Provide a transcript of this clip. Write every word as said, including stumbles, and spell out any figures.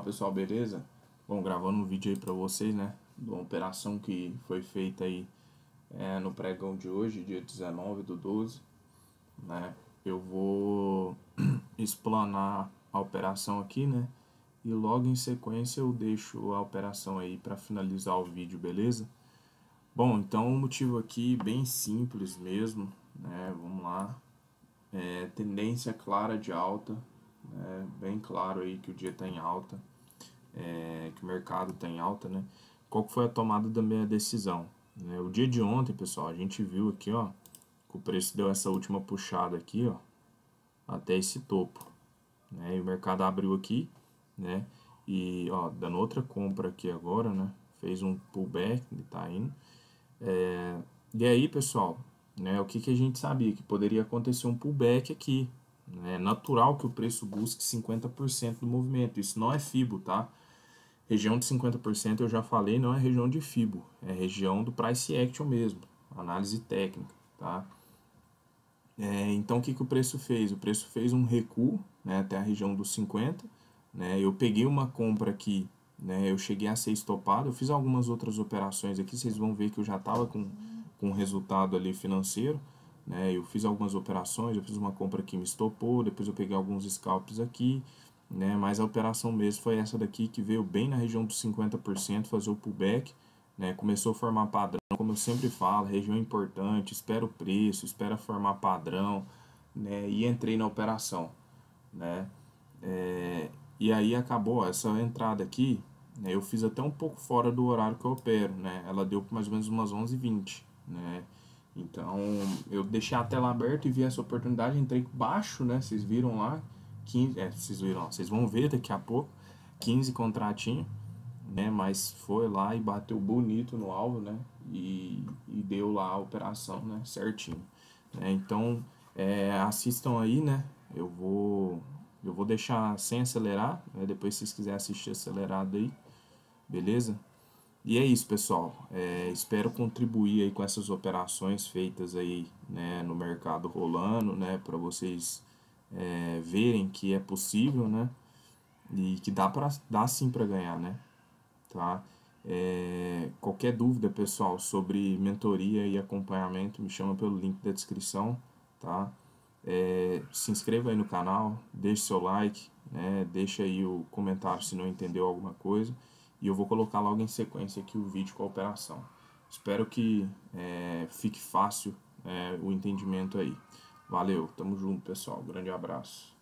pessoal, beleza? Bom, gravando um vídeo aí pra vocês, né, de uma operação que foi feita aí é, no pregão de hoje, dia dezenove do doze, né? Eu vou explanar a operação aqui, né, e logo em sequência eu deixo a operação aí para finalizar o vídeo, beleza? Bom, então o motivo aqui bem simples mesmo, né, vamos lá, é tendência clara de alta, né, bem claro aí que o dia está em alta. É, que o mercado está em alta, né? Qual que foi a tomada da minha decisão? Né? O dia de ontem, pessoal, a gente viu aqui, ó, que o preço deu essa última puxada aqui, ó, até esse topo, né? E o mercado abriu aqui, né? E, ó, dando outra compra aqui agora, né? Fez um pullback, ele tá indo. É, e aí, pessoal, né? O que que a gente sabia? Que poderia acontecer um pullback aqui, né? É natural que o preço busque cinquenta por cento do movimento. Isso não é FIBO, tá? Região de cinquenta por cento eu já falei, não é região de FIBO, é região do Price Action mesmo, análise técnica, tá? É, então o que, que o preço fez? O preço fez um recuo, né, até a região dos cinquenta, né? Eu peguei uma compra aqui, né, eu cheguei a ser estopado, eu fiz algumas outras operações aqui, vocês vão ver que eu já estava com, com resultado ali financeiro, né? Eu fiz algumas operações, eu fiz uma compra que me estopou, depois eu peguei alguns scalps aqui, né? Mas a operação mesmo foi essa daqui que veio bem na região dos cinquenta por cento, fazer o pullback, né? Começou a formar padrão, como eu sempre falo, região importante, espera o preço, espera formar padrão, né? E entrei na operação, né? É, e aí acabou essa entrada aqui, né? Eu fiz até um pouco fora do horário que eu opero, né? Ela deu mais ou menos umas onze e vinte, né? Então eu deixei a tela aberta e vi essa oportunidade, entrei baixo, né? Vocês viram lá, quinze, é, vocês viram, vocês vão ver daqui a pouco, quinze contratinho, né? Mas foi lá e bateu bonito no alvo, né? E, e deu lá a operação, né? Certinho, né? Então é, assistam aí, né? Eu vou eu vou deixar sem acelerar, né? Depois se vocês quiserem assistir acelerado aí, beleza? E é isso, pessoal. É, espero contribuir aí com essas operações feitas aí, né, no mercado rolando, né, para vocês é, verem que é possível, né, e que dá para dá sim para ganhar, né, tá? É, qualquer dúvida, pessoal, sobre mentoria e acompanhamento, me chama pelo link da descrição, tá? É, se inscreva aí no canal, deixe seu like, né, deixa aí o comentário se não entendeu alguma coisa. E eu vou colocar logo em sequência aqui o vídeo com a operação. Espero que é, fique fácil é, o entendimento aí. Valeu, tamo junto, pessoal. Grande abraço.